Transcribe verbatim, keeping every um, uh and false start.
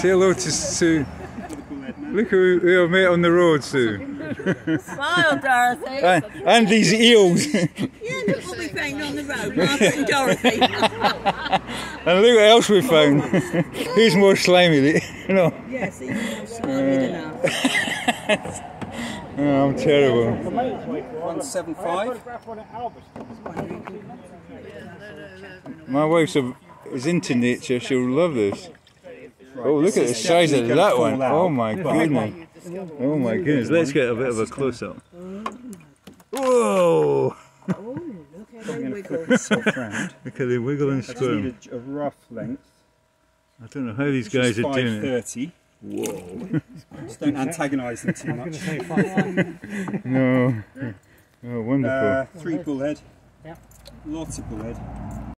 Say hello to Sue. Look who, who I met on the road, Sue. Smile, Dorothy. And, and these eels. Yeah, look what we found on the road, Martha and Dorothy. And look what else we found. Who's more slimy? No. Yes, he's more slimy than us. Oh, I'm terrible. one seven five. My wife's a, is into nature, she'll love this. Oh, look at the size of that one. Oh my goodness. Oh my goodness. Let's get a bit of a close-up. Whoa! Look how they wiggle. Look at the wiggle and I just squirm. need a, a rough length. I don't know how these guys are doing it. five thirty. Whoa. Just don't antagonise them too much. No. Oh, wonderful. Uh, three bullhead. Lots of bullhead.